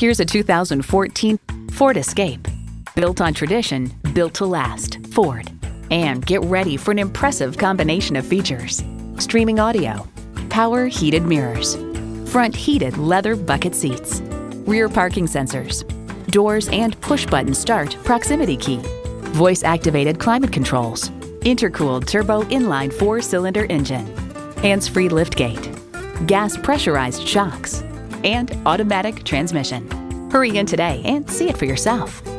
Here's a 2014 Ford Escape. Built on tradition, built to last. Ford. And get ready for an impressive combination of features. Streaming audio, power heated mirrors, front heated leather bucket seats, rear parking sensors, doors and push-button start proximity key, voice-activated climate controls, intercooled turbo inline 4-cylinder engine, hands-free liftgate, gas pressurized shocks, and automatic transmission. Hurry in today and see it for yourself.